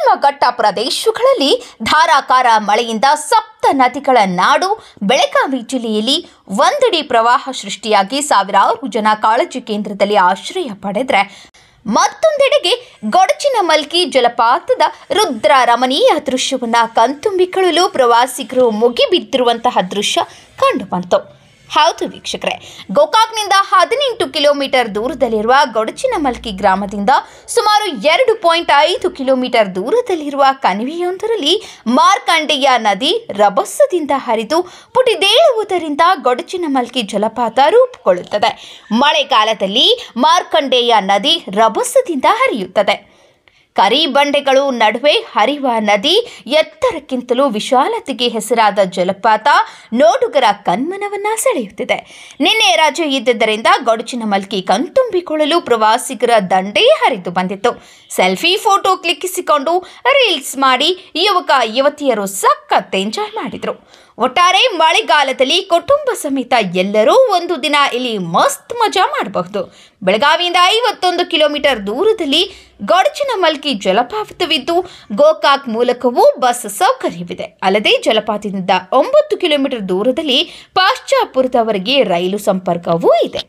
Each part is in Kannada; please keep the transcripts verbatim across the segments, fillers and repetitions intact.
ಪಶ್ಚಿಮ ಘಟ್ಟ ಪ್ರದೇಶಗಳಲ್ಲಿ ಧಾರಾಕಾರ ಮಳೆಯಿಂದ ಸಪ್ತ ನದಿಗಳ ನಾಡು ಬೆಳಗಾವಿ ಜಿಲ್ಲೆಯಲ್ಲಿ ಒಂದೆಡೆ ಪ್ರವಾಹ ಸೃಷ್ಟಿಯಾಗಿ ಸಾವಿರಾರು ಜನ ಕಾಳಜಿ ಕೇಂದ್ರದಲ್ಲಿ ಆಶ್ರಯ ಪಡೆದರೆ ಮತ್ತೊಂದೆಡೆಗೆ ಗೊಡಚಿನಮಲ್ಕಿ ಜಲಪಾತದ ರುದ್ರ ರಮಣೀಯ ದೃಶ್ಯವನ್ನು ಕಣ್ತುಂಬಿಕೊಳ್ಳಲು ಪ್ರವಾಸಿಗರು ಮುಗಿಬಿದ್ದಿರುವಂತಹ ದೃಶ್ಯ ಕಂಡುಬಂತು. ಹೌದು ವೀಕ್ಷಕರೇ, ಗೋಕಾಕ್ನಿಂದ ಹದಿನೆಂಟು ಕಿಲೋಮೀಟರ್ ದೂರದಲ್ಲಿರುವ ಗೊಡಚಿನಮಲ್ಕಿ ಗ್ರಾಮದಿಂದ ಸುಮಾರು ಎರಡು ಪಾಯಿಂಟ್ ಐದು ಕಿಲೋಮೀಟರ್ ದೂರದಲ್ಲಿರುವ ಕಣಿವೆಯೊಂದರಲ್ಲಿ ಮಾರ್ಕಂಡೇಯ ನದಿ ರಭಸದಿಂದ ಹರಿದು ಪುಟಿದೇಳುವುದರಿಂದ ಗೊಡಚಿನಮಲ್ಕಿ ಜಲಪಾತ ರೂಪುಗೊಳ್ಳುತ್ತದೆ. ಮಳೆಗಾಲದಲ್ಲಿ ಮಾರ್ಕಂಡೇಯ ನದಿ ರಭಸದಿಂದ ಹರಿಯುತ್ತದೆ. ಕರಿ ಬಂಡೆಗಳು ನಡುವೆ ಹರಿಯುವ ನದಿ ಎತ್ತರಕ್ಕಿಂತಲೂ ವಿಶಾಲತೆಗೆ ಹೆಸರಾದ ಜಲಪಾತ ನೋಡುಗರ ಕಣ್ಮನವನ್ನ ಸೆಳೆಯುತ್ತಿದೆ. ನಿನ್ನೆ ರಜೆ ಇದ್ದುದರಿಂದ ಗೊಡಚಿನಮಲ್ಕಿ ಕಣ್ತುಂಬಿಕೊಳ್ಳಲು ಪ್ರವಾಸಿಗರ ದಂಡೇ ಹರಿದು ಬಂದಿತ್ತು. ಸೆಲ್ಫಿ ಫೋಟೋ ಕ್ಲಿಕ್ಕಿಸಿಕೊಂಡು ರೀಲ್ಸ್ ಮಾಡಿ ಯುವಕ ಯುವತಿಯರು ಸಖತ್ ಎಂಜಾಯ್ ಮಾಡಿದ್ರು. ಒಟ್ಟಾರೆ ಮಳೆಗಾಲದಲ್ಲಿ ಕುಟುಂಬ ಸಮೇತ ಎಲ್ಲರೂ ಒಂದು ದಿನ ಇಲ್ಲಿ ಮಸ್ತ್ ಮಜಾ ಮಾಡಬಹುದು. ಬೆಳಗಾವಿಯಿಂದ ಐವತ್ತೊಂದು ಕಿಲೋಮೀಟರ್ ದೂರದಲ್ಲಿ ಗೊಡಚಿನಮಲ್ಕಿ ಜಲಪಾತವಿದ್ದು ಗೋಕಾಕ್ ಮೂಲಕವೂ ಬಸ್ ಸೌಕರ್ಯವಿದೆ. ಅಲ್ಲದೆ ಜಲಪಾತದಿಂದ ಒಂಬತ್ತು ಕಿಲೋಮೀಟರ್ ದೂರದಲ್ಲಿ ಪಾಶ್ಚಾಪುರದವರೆಗೆ ರೈಲು ಸಂಪರ್ಕವೂ ಇದೆ.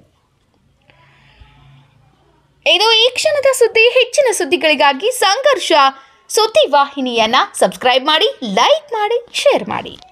ಇದು ಈ ಕ್ಷಣದ ಸುದ್ದಿ. ಹೆಚ್ಚಿನ ಸುದ್ದಿಗಳಿಗಾಗಿ ಸಂಘರ್ಷ ಸುದ್ದಿ ವಾಹಿನಿಯನ್ನ ಸಬ್ಸ್ಕ್ರೈಬ್ ಮಾಡಿ, ಲೈಕ್ ಮಾಡಿ, ಶೇರ್ ಮಾಡಿ.